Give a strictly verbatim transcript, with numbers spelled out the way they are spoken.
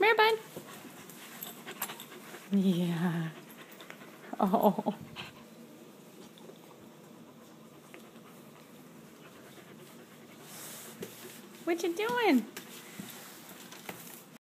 Come here, bud. Yeah. Oh. What you doing?